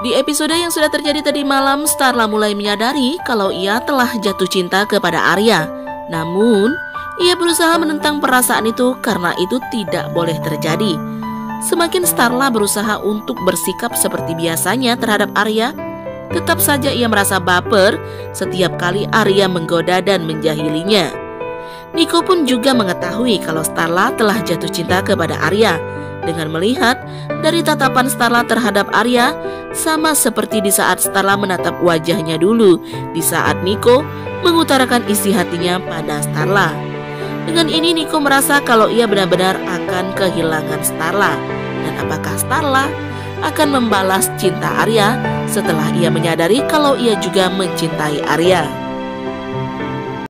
Di episode yang sudah terjadi tadi malam, Starla mulai menyadari kalau ia telah jatuh cinta kepada Arya. Namun, ia berusaha menentang perasaan itu karena itu tidak boleh terjadi. Semakin Starla berusaha untuk bersikap seperti biasanya terhadap Arya, tetap saja ia merasa baper setiap kali Arya menggoda dan menjahilinya. Nico pun juga mengetahui kalau Starla telah jatuh cinta kepada Arya. Dengan melihat dari tatapan Starla terhadap Arya, sama seperti di saat Starla menatap wajahnya dulu di saat Nico mengutarakan isi hatinya pada Starla. Dengan ini Nico merasa kalau ia benar-benar akan kehilangan Starla. Dan apakah Starla akan membalas cinta Arya setelah ia menyadari kalau ia juga mencintai Arya?